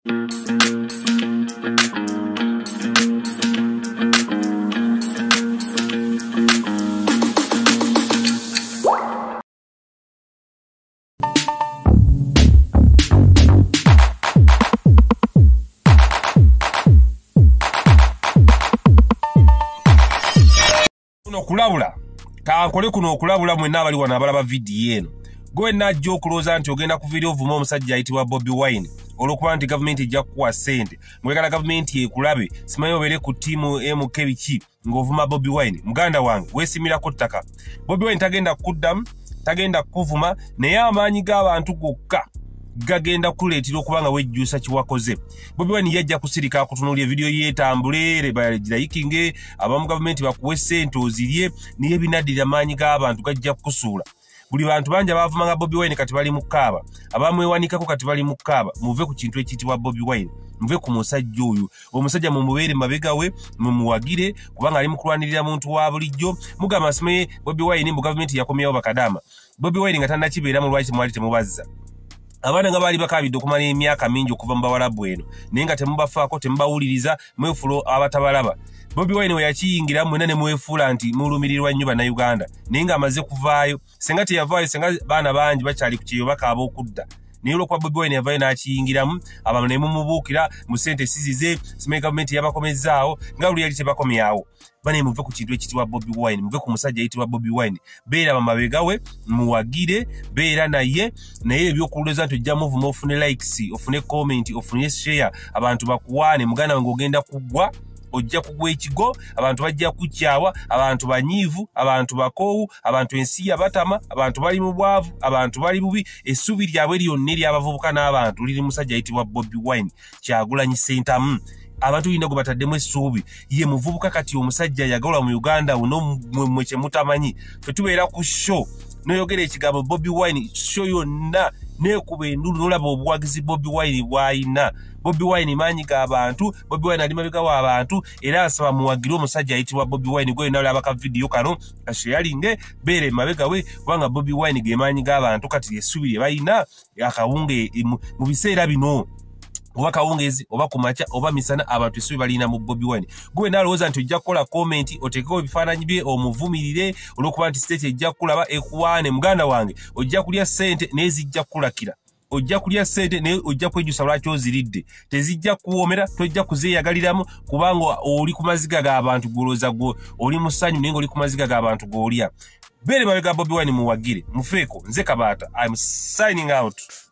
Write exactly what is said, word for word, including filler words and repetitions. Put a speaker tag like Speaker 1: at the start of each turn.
Speaker 1: Kulabula kankole kuno okulabula mwenna abali wana abalaba vidiyo eno gwe najja okulooza nti ogenda ku video vuma omusajja ayitibwa Bobi Wine olwokuba nti gavumenti ejja kukuwa ssente mwegala gavumenti ekulabe simanyi obeere ku ttiimu M K biki ng'ovuma Bobi Wine muganda wange weesimirako ttaka Bobi Wine tagenda kuddamu tagenda kuvuma naye amaanyi g'abantu gokka gagenda kuleetera okubanga wejjuusa kiwakoze Bobi Wine yajja kusirika akutunuulya video yeetambule bayirayikinge abamu gavumenti bakuwe ssente ozirye niye binaddira amaanyi g'abantu gajja kukusuula buli bantu bangi abaavumanga Bobi Wine kati bali mu kkaaba abamwewanikako kati bali mu kkaaba muve ku kintu ekiyitibwa Bobi Wine muve ku musajja oyo omusajja mumubeere mabega we mumuwagire kubanga ali mu kulwanirira muntu wa bulijjo mugamba simaye Bobi Wine mu gavumenti yakomyawo bakadama Bobi Wine nga tannakibeera mu lwaki mwali temubazza abaana nga bali bakabidde okumala emyaka mingi okuva mu Bawarabu eno naye nga temubafaako temubawuliriza mwefulo abatabalaba Bobi Wine we yakiyingira mwena ne mwefuula nti mulumirirwa nnyo bana Uganda naye nga amaze kuvaayo senga teyavaayo senga baana bangi bakyali ku kiyo bakaaba okudda naye olwokuba Bobi Wine yavaayo n'akiyingiramu abamu ne mumubuukira mu ssente sizize simanyi gavumenti yabakomezzaawo nga buli yali tebakomyawo bane muve ku kintu ekitibwa Bobi Wine muve ku musajja ayitibwa Bobi Wine beera bamabega we muwagire beera naye naye ebyokulooza nti ojja muvuma ofune likes ofune comment ofune share abantu bakuwaane muganda wange ogenda kuggwa ojja kugwa ekigo abantu bajja kukyawa abantu banyiivu abantu bakoowu abantu ensi yabatama abantu bali mu bwavu abantu bali bubi essubi lyabwe lyonna ery'abavubuka n'abantu liri musajja ayitibwa Bobi Wine Kyagulanyi Ssentamu abantu yinda gubataddemu essuubi ye muvubuka kati omusajja yagalwa mu Uganda uno mwe kyemutamanyi fe tubeera ku show noyogera ekigambo Bobi Wine show yonna nekuba endulu nolaba obuwagizi Bobi Wine bwayina Bobi Wine maanyi g'abantu Bobi Wine ali mabega w'abantu era asaba muwagire omusajja ayitibwa Bobi Wine gwe nalaba ka video kano kasheyalinge beere mabega we kubanga Bobi Wine ge maanyi g'abantu kati essubi lye bayina akawunge mu biseera bino oba kawungezi oba kumacha oba misana abantu essubi balina mu Bobi Wine gwe nalowooza nti ojja kukola comment oteekeko ebifaananyi bye omuvumirire olw'okuba nti state ejja kulaba ekuwaane muganda wange ojja kulya ssente naye zijja kulakira ojja kulya ssente naye ojja kwejjusa lwaki oziridde tezijja kuwoomera tojja kuzeeyagaliramu kubanga oli ku maziga g'abantu golooza gwo oli mu ssanyu naye ng'oli ku maziga g'abantu g'olya beere mabega Bobi Wine muwagire mufeeko nze Kabaata I'm signing out.